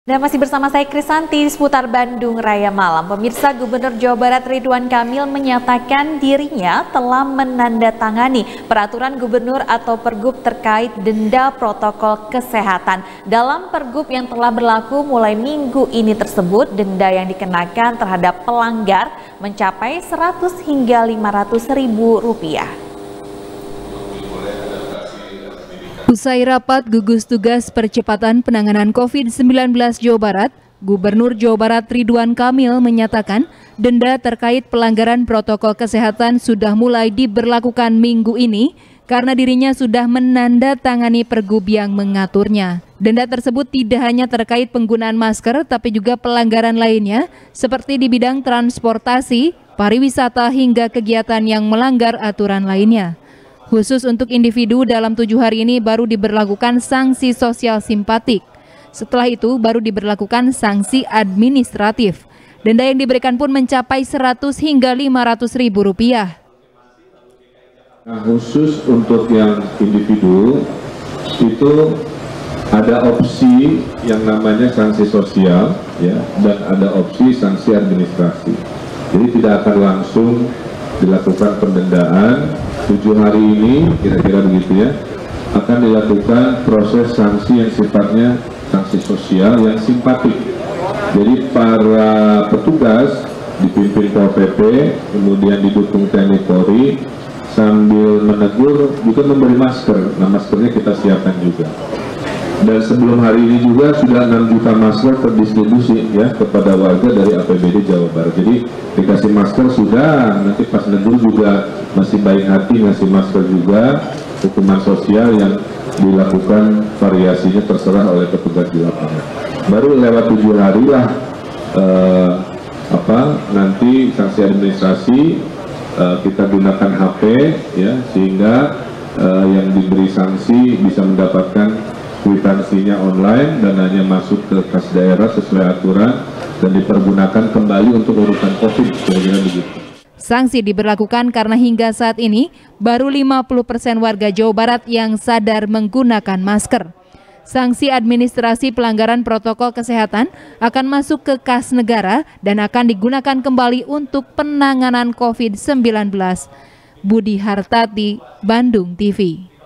Dan masih bersama saya Krisanti di seputar Bandung Raya Malam. Pemirsa, Gubernur Jawa Barat Ridwan Kamil menyatakan dirinya telah menandatangani peraturan gubernur atau pergub terkait denda protokol kesehatan. Dalam pergub yang telah berlaku mulai minggu ini tersebut, denda yang dikenakan terhadap pelanggar mencapai 100 hingga 500 ribu rupiah. Usai rapat gugus tugas percepatan penanganan COVID-19 Jawa Barat, Gubernur Jawa Barat Ridwan Kamil menyatakan denda terkait pelanggaran protokol kesehatan sudah mulai diberlakukan minggu ini karena dirinya sudah menandatangani pergub yang mengaturnya. Denda tersebut tidak hanya terkait penggunaan masker tapi juga pelanggaran lainnya seperti di bidang transportasi, pariwisata hingga kegiatan yang melanggar aturan lainnya. Khusus untuk individu dalam 7 hari ini baru diberlakukan sanksi sosial simpatik. Setelah itu baru diberlakukan sanksi administratif. Denda yang diberikan pun mencapai 100 hingga 500 ribu rupiah. Nah, khusus untuk yang individu itu ada opsi yang namanya sanksi sosial, ya, dan ada opsi sanksi administrasi. Jadi tidak akan langsung dilakukan pendendaan. 7 hari ini kira-kira begitu ya, akan dilakukan proses sanksi yang sifatnya sanksi sosial yang simpatik. Jadi para petugas dipimpin Pol PP, kemudian didukung TNI Polri, sambil menegur juga memberi masker. Nah, maskernya kita siapkan juga. Dan sebelum hari ini juga sudah 6 juta masker terdistribusi ya kepada warga dari APBD Jawa Barat. Jadi dikasih masker sudah, nanti pas negur juga masih baik hati ngasih masker juga. Hukuman sosial yang dilakukan variasinya terserah oleh petugas di lapangan. Baru lewat 7 hari lah nanti sanksi administrasi kita gunakan HP ya, sehingga yang diberi sanksi bisa mendapatkan kwitansinya online dan hanya masuk ke kas daerah sesuai aturan dan dipergunakan kembali untuk urusan COVID, kira-kira begitu. Sanksi diberlakukan karena hingga saat ini baru 50% warga Jawa Barat yang sadar menggunakan masker. Sanksi administrasi pelanggaran protokol kesehatan akan masuk ke kas negara dan akan digunakan kembali untuk penanganan COVID-19. Budi Hartati, Bandung TV.